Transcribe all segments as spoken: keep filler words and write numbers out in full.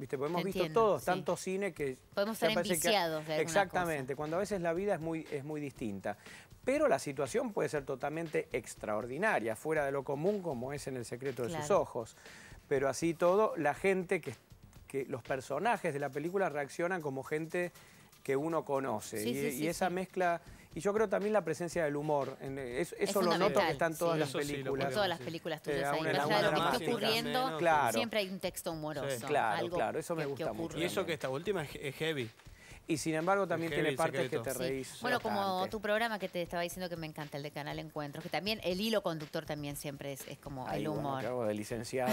¿viste? Porque hemos Te visto entiendo, todos sí. tanto cine que... Podemos ya estar parece que- enviciados de alguna Exactamente, cosa. cuando a veces la vida es muy, es muy distinta. Pero la situación puede ser totalmente extraordinaria, fuera de lo común, como es en El secreto de Claro. sus ojos. Pero así todo, la gente, que, que los personajes de la película reaccionan como gente que uno conoce. Sí, y, sí, sí, y esa sí. mezcla... Y yo creo también la presencia del humor. En, eso Es eso lo noto fundamental, que está en todas sí. las Eso sí, lo películas. En todas las sí. películas Eh, tuyas aún ahí. en Más allá de algunas lo que más, está en ocurriendo, menos, claro. siempre hay un texto humoroso. Sí. Claro, algo claro, eso me que- que gusta mucho. ocurre. Y eso que esta última es, es heavy. Y sin embargo también Heavy tiene El partes que secreto. te Sí. reís Bueno, como bastante. tu programa que te estaba diciendo que me encanta, el de Canal Encuentros, que también el hilo conductor también siempre es, es como Ahí, el bueno, humor. que hago de licenciado.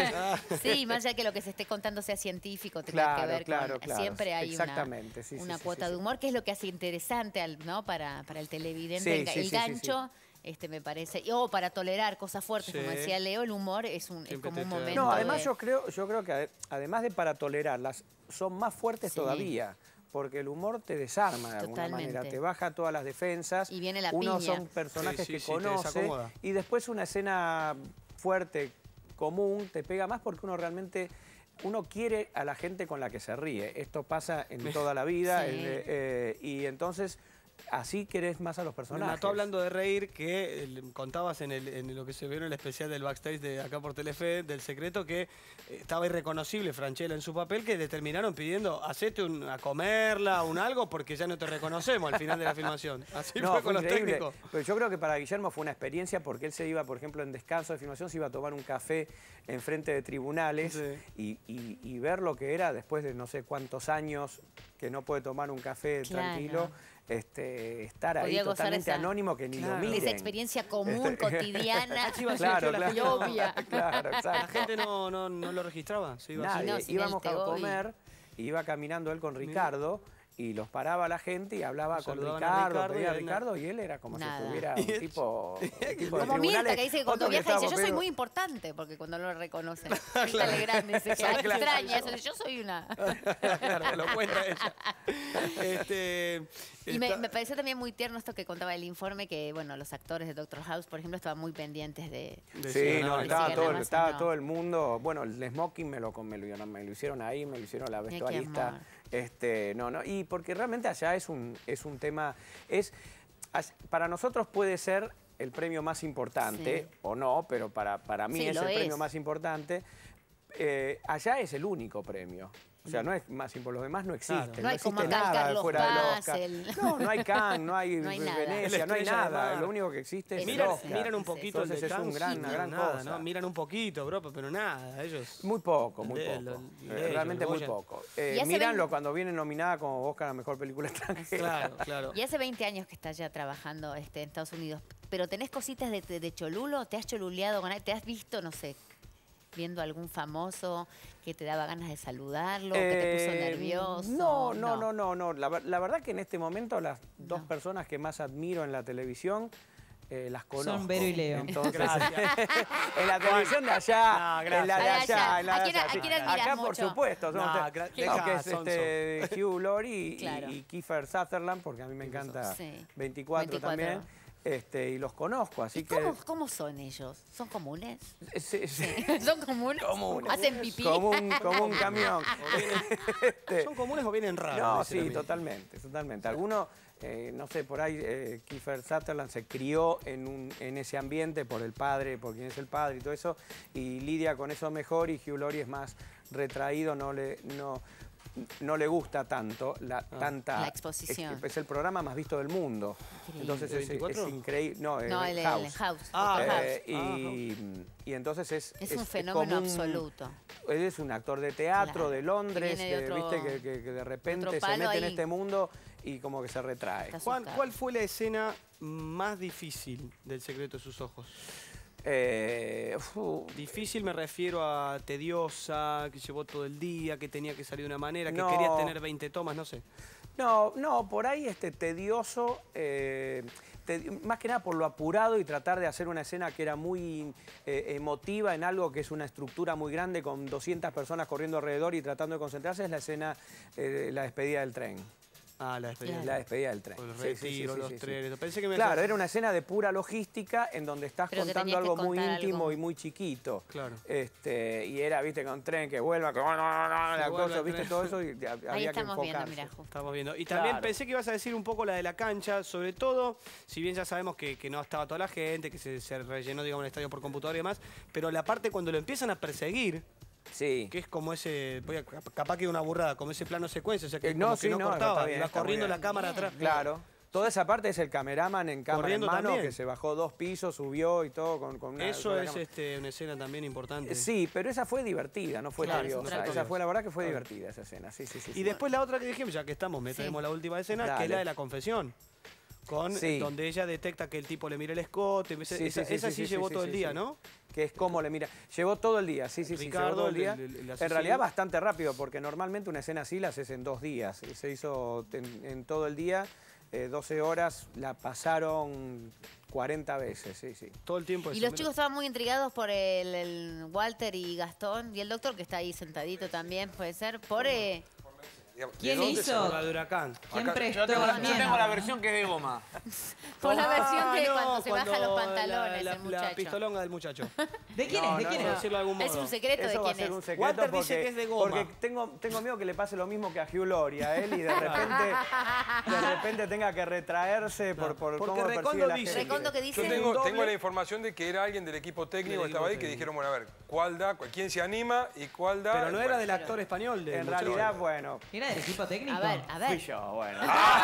Sí, más allá que lo que se esté contando sea científico, tenga Claro, que ver claro, con... claro. Siempre hay Exactamente, una, sí, sí, una sí, cuota sí, de sí. humor, que es lo que hace interesante al, ¿no? para, para el televidente. Sí, el, sí, el sí, sí, gancho, este me parece... O para tolerar cosas fuertes, Sí. como decía Leo, el humor es, un, es Siempre como te un trae- momento No, además de- yo creo, yo creo que ade- además de para tolerarlas, son más fuertes Sí. todavía. Porque el humor te desarma de alguna Totalmente. manera, te baja todas las defensas. Y viene la Uno piña. son personajes Sí, sí, que sí, te conoce desacomoda. y después una escena fuerte, común, te pega más porque uno realmente... Uno quiere a la gente con la que se ríe. Esto pasa en toda la vida. Sí. el, eh, y entonces, así querés más a los Me personajes. mató hablando de reír que eh, contabas en, el, en lo que se vio en el especial del backstage de acá por Telefe, del secreto, que eh, estaba irreconocible Franchella en su papel, que le terminaron pidiendo, hacete un, a comerla, un algo, porque ya no te reconocemos al final de la filmación. Así No, fue fue con los increíble. técnicos. Pero yo creo que para Guillermo fue una experiencia porque él se iba, por ejemplo, en descanso de filmación, se iba a tomar un café enfrente de tribunales Sí. y, y- y ver lo que era después de no sé cuántos años que no puede tomar un café Claro. tranquilo, este, estar ahí Podía gozar totalmente esa- anónimo que ni Claro. lo de miren. esa experiencia común, Este- cotidiana, Chiva, sí, Claro, que la claro. gente no- obvia. Claro, La exacto. gente no, no, no lo registraba. Se iba así. Nadie. no, sin Íbamos él a te voy. comer, y iba caminando él con Ricardo y los paraba la gente y hablaba con Saludaban a Ricardo, Ricardo pedía a y él Ricardo y él era como Nada. si estuviera un tipo, un tipo de Como Mirta, tribunales. que dice que cuando Otro viaja dice, estábamos yo soy viendo- muy importante, porque cuando lo reconocen, Mirta Legrand dice que "Ay, Claro. extraña eso, yo soy una... Claro, lo cuenta ella. Este, Y me, está- me pareció también muy tierno esto que contaba el informe, que bueno, los actores de Doctor House, por ejemplo, estaban muy pendientes de... de Sí, si no, ganaba. estaba, si todo, ganabas o estaba no. todo el mundo. Bueno, el smoking me lo, me, lo, me lo hicieron ahí, me lo hicieron la qué vestuarista. amor. Este, no, no, y porque realmente allá es un, es un tema, es, as- para nosotros puede ser el premio más importante, Sí. o no, pero para, para mí Sí, es lo el es. premio más importante. Eh, allá es el único premio. O sea, no es más importante, los demás no existen. Claro. No hay como existe acá el nada Carlos fuera del Paz, Oscar. el- No, no hay Cannes, no hay, No hay nada. Venecia, La no hay Estrella de nada. Mar. Lo único que existe es el Miran, Oscar. miran un Sí, poquito el Entonces de es un Cannes, gran- sí, una no, gran nada, cosa. ¿no? Miran un poquito, bro, pero nada, ellos... Muy poco, muy De- poco. lo- Eh, de ellos, Realmente muy Goya. poco. Eh, Y hace míranlo veinte cuando viene nominada como Oscar a Mejor Película Extranjera. Claro, claro. Y hace veinte años que estás ya trabajando este, en Estados Unidos, pero ¿tenés cositas de, de, de cholulo? ¿Te has choluleado con alguien? ¿Te has visto, no sé, viendo algún famoso que te daba ganas de saludarlo, que te puso Eh, nervioso? No, no, no, no. no. La, ver- la verdad que en este momento las dos No. personas que más admiro en la televisión eh, las conozco. Vero y Leo. Entonces, Gracias. en la televisión de allá, No, gracias. en la de Ah, de allá, allá. en la ¿A de quién- allá, a sí. quién admiras Acá, por mucho? supuesto. No, somos- gra- que deja, es este, Hugh Laurie y, Claro. y Kiefer Sutherland, porque a mí me encanta Sí. veinticuatro, veinticuatro. también. Este, y los conozco, así ¿Y que... cómo, cómo son ellos? ¿Son comunes? Sí, sí. ¿Son comunes? Comunes. ¿Hacen pipí? Como un, como un camión. Este, ¿Son comunes o vienen raros? no, dicen a sí, mí? totalmente, totalmente. Algunos, eh, no sé, por ahí eh, Kiefer Sutherland se crió en, un, en ese ambiente por el padre, por quien es el padre y todo eso, y lidia con eso mejor, y Hugh Laurie es más retraído, no le... No, no le gusta tanto la, tanta... La exposición. Es, es el programa más visto del mundo. Increíble. Entonces es, ¿veinticuatro? es increíble. No, No, eh, el, el House. House. Ah, Doctor Eh, House. y, y entonces es... Es un fenómeno como un- absoluto. Él es un actor de teatro Claro, de Londres, que viene de que, otro- viste, que, que- que de repente otro se palo mete en ahí. este mundo y como que se retrae. Está ¿Cuál, asustado. cuál fue la escena más difícil del secreto de sus ojos? Eh, fu- Difícil me refiero a tediosa, que llevó todo el día, que tenía que salir de una manera, que No. querías tener veinte tomas, no sé. no, no, por ahí este tedioso, eh, te- más que nada por lo apurado y tratar de hacer una escena que era muy eh, emotiva en algo que es una estructura muy grande con doscientas personas corriendo alrededor y tratando de concentrarse, es la escena, eh, la despedida del tren. Ah, la despedida. La despedida del tren. Con el Sí, sí, sí, retiro, sí, los sí, sí. trenes. Pensé que me Claro, hacías- era una escena de pura logística en donde estás Pero que contando tenías que algo muy contar íntimo algo. y muy chiquito. Claro. Este, y era, viste, con tren que vuelva, que la vuelva cosa, el viste, tren. todo eso y había Ahí que estamos viendo, enfocarse. mira, justo. Estamos viendo. Y también Claro. pensé que ibas a decir un poco la de la cancha, sobre todo, si bien ya sabemos que, que no estaba toda la gente, que se, se rellenó, digamos, el estadio por computadora y demás, pero la parte cuando lo empiezan a perseguir, Sí. que es como ese, voy a- capaz que una burrada, como ese plano secuencia, o sea que, Eh, no, como sí, que no, no, cortaba, está bien, iba está muy corriendo bien. la cámara atrás. Claro. Toda esa parte es el cameraman en cámara Corriendo en mano, también. que se bajó dos pisos, subió y todo con, con una... Eso con la es cámara. este, una escena también importante. Sí, pero esa fue divertida, no fue Claro, tediosa. otra Esa cosa. fue, la verdad que fue divertida esa escena, sí, sí, sí. Y sí. después la otra que dijimos, ya que estamos, metemos Sí. la última escena, que es Dale. la de la confesión. Con, Sí. donde ella detecta que el tipo le mira el escote. Esa, Sí, esa sí, sí, esa sí, sí sí, llevó sí, todo sí, el día, sí. ¿no? Que es como le mira. Llevó todo el día, sí, sí, sí, Ricardo, llevó todo el el- día. el- el en asesino. realidad bastante rápido, porque normalmente una escena así la haces en dos días. Se hizo en, en todo el día, eh, doce horas, la pasaron cuarenta veces, sí, sí. Todo el tiempo. Y eso, los mira. chicos estaban muy intrigados por el, el Walter y Gastón y el doctor que está ahí sentadito también, puede ser, por... eh, Digamos, ¿de ¿Quién dónde se- hizo? Por la de Huracán. ¿Quién Acá- prestó Yo tengo, la, yo también? tengo la versión que es de goma. por la versión de Ah, no, cuando se baja los cuando pantalones la, el la, muchacho. la pistolonga del muchacho. ¿De quién No, es? ¿De no, quién Por es? decirlo de algún modo. Es un secreto Eso de va a quién ser es. un secreto Walter dice porque, que es de goma. porque tengo, tengo miedo que le pase lo mismo que a Hugh Laurie, a él, y de repente, de repente tenga que retraerse por, por Porque cómo percibe Recondo la dice- gente. Recondo que Yo dice... tengo, doble- tengo la información de que era alguien del equipo técnico Del que estaba ahí equipo que técnico. dijeron, bueno, a ver, ¿cuál da? ¿Quién se anima y cuál da? Pero no era Bueno, del actor español. Del En muchacho. realidad, bueno, ¿Era del equipo técnico? A ver, a fui ver. yo, bueno.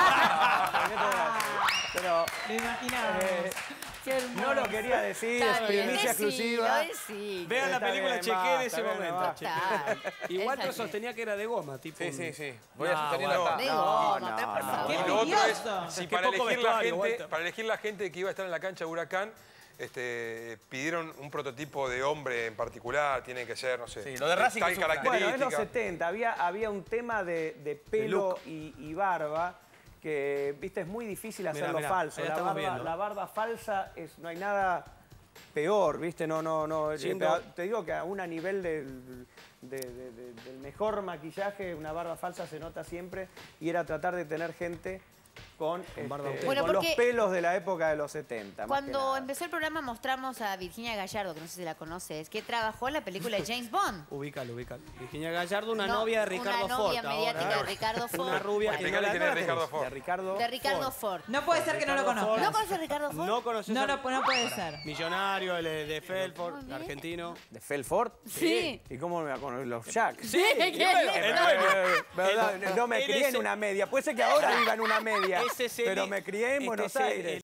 Pero Lo imaginaba. eh, Qué hermoso. no lo quería decir, Está es bien, primicia decilo, exclusiva. decilo. Vean la Está película, bien, chequeen basta, ese bueno, momento. basta. chequeen. Y Está Walter bien. sostenía que era de goma, tipo. Sí, un- sí, sí. Voy a No, sostener bueno. la De No, goma, no, pero por no. favor. Y ¡Qué lo otro es, envidioso! si Qué para poco elegir, la vestuario, gente, Walter. para elegir la gente que iba a estar en la cancha de Huracán, este, pidieron un prototipo de hombre en particular, tiene que ser, no sé, Sí, lo de Racing tal que sufra. característica. Bueno, en los setenta había, había un tema de, de pelo y, y barba que, viste, es muy difícil Mirá, hacerlo mirá, falso. ahí La estamos barba, viendo. la barba falsa, es, no hay nada peor, viste, no, no, no. Siendo- Eh, Te digo que aún a nivel del, de- de- de- del mejor maquillaje, una barba falsa se nota siempre, y era tratar de tener gente con, este, barba auténtica. Bueno, con los porque pelos de la época de los setenta. más que Cuando nada. empezó el programa mostramos a Virginia Gallardo, que no sé si la conoces, que trabajó en la película de James Bond. Ubícalo, ubícalo. Virginia Gallardo, una No, novia de Ricardo una novia Ford. mediática ahora. de Ricardo Ford. Una rubia que no Explicale la, quién no es la Ricardo tenés. Ford. De Ricardo. De Ricardo Ford. No puede ser que no lo Ricardo conozcas. ¿No conoces a Ricardo Ford? No conoces No, a- no, no puede ser. Millonario, el de Felford, argentino. ¿De Felford? Sí. ¿Y cómo me va con los Jacks? Sí, ¿Qué? y bueno, ¿Qué? el dueño. Eh, ¿verdad? El- No me él crié es en el- una media. Puede ser que ahora viva en una media. Ese es el- Pero me crié en este Buenos es el- Aires.